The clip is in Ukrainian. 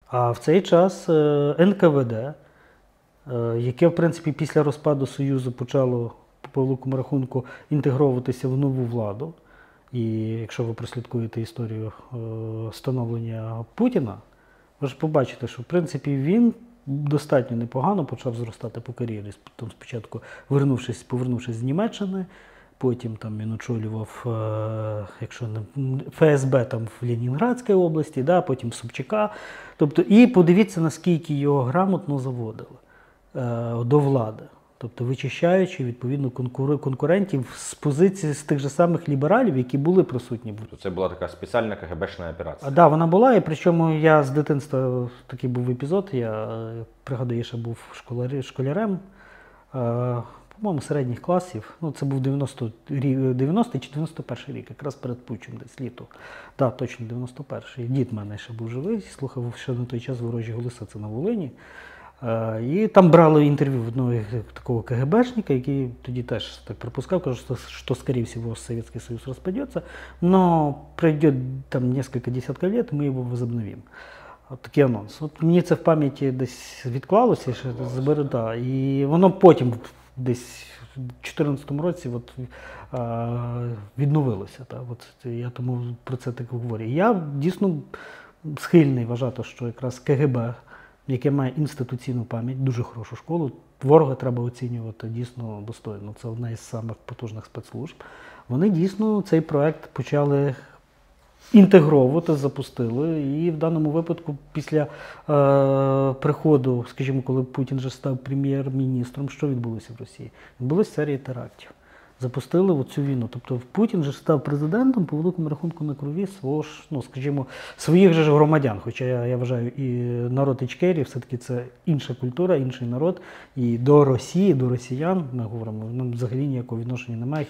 А в цей час НКВД, яке, в принципі, після розпаду Союзу почало по великому рахунку інтегровуватися в нову владу. І якщо ви прослідкуєте історію становлення Путіна, ви ж побачите, що в принципі він достатньо непогано почав зростати по кар'єрі. Там спочатку повернувшись з Німеччини, потім там він очолював якщо не ФСБ там в Ленінградській області, да, потім Собчака. Тобто, і подивіться, наскільки його грамотно заводили до влади. Тобто вичищаючи, відповідно, конкурентів з позиції з тих же самих лібералів, які були присутні. Це була така спеціальна КГБшна операція. Так, да, вона була, і причому я з дитинства, такий був епізод, я пригадую, я ще був школярем, по-моєму, середніх класів, ну це був 90 чи 91 рік, якраз перед путчем десь літо. Так, точно 91-й. Дід в мене ще був живий, слухав ще на той час «Ворожі голоси», це на Волині. І там брали інтерв'ю в одного такого КГБшника, який тоді теж так припускав, каже, що скорее всего Советский Союз распадется, но пройдет там несколько десятков лет, мы его возобновим. От такий анонс. От мені це в пам'яті десь відклалося, ще заберу, да. І воно потім десь в 2014 році от, відновилося. Та. От, я тому про це так говорю. І я дійсно схильний вважати, що якраз КГБ, яке має інституційну пам'ять, дуже хорошу школу, ворога треба оцінювати дійсно достойно. Це одна із самих потужних спецслужб. Вони дійсно цей проект почали інтегровувати, запустили. І в даному випадку після приходу, скажімо, коли Путін вже став прем'єр-міністром, що відбулося в Росії? Відбулася серія терактів. Запустили оцю війну. Тобто Путін же став президентом по великому рахунку на крові свого ж, ну, скажімо, своїх же ж громадян. Хоча я вважаю, і народ Ічкерії все-таки це інша культура, інший народ. І до Росії, до росіян, ми говоримо, взагалі ніякого відношення немає.